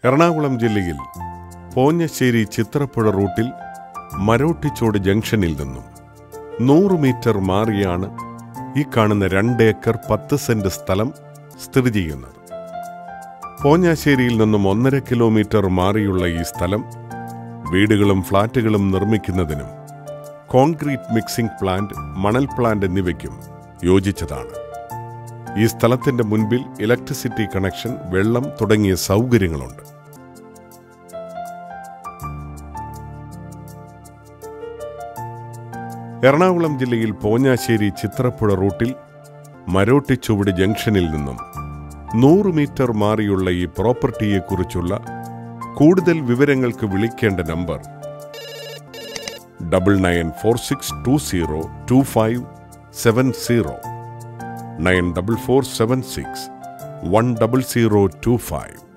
എറണാകുളം ജില്ലയിൽ പോഞ്ഞശ്ശേരി ചിത്രപ്പുഴ റൂട്ടിൽ മരോട്ടിച്ചോട് ജംഗ്ഷനിൽ നിന്നും 100 മീറ്റർ മാറിയാണ് ഈ കാണുന്ന 2 ഏക്കർ 10 സെന്റ് സ്ഥലം സ്ഥിതി ചെയ്യുന്നത്. പോഞ്ഞശ്ശേരിയിൽ നിന്നും 1.5 കിലോമീറ്റർ മാറിയുള്ള ഈ സ്ഥലം വീടുകളും ഫ്ളാറ്റുകളും നിർമ്മിക്കുന്നതിനും കോൺക്രീറ്റ് മിക്സിംഗ് പ്ലാന്റ്, മണൽ പ്ലാന്റ് എന്നിവയ്ക്കും യോജിച്ചതാണ്. ഈ സ്ഥലത്തിന്റെ മുൻപിൽ ഇലക്ട്രിസിറ്റി കണക്ഷൻ, വെള്ളം തുടങ്ങിയ സൗകര്യങ്ങളുണ്ട്. എറണാകുളം ജില്ലയിൽ പോഞ്ഞശ്ശേരി ചിത്രപ്പുഴ റൂട്ടിൽ മരോട്ടിച്ചുവട് ജംഗ്ഷനിൽ നിന്നും 100 മീറ്റർ മാറിയുള്ള ഈ പ്രോപ്പർട്ടിയെക്കുറിച്ചുള്ള കൂടുതൽ വിവരങ്ങൾക്ക് വിളിക്കേണ്ട നമ്പർ 9946202570 94476 10025.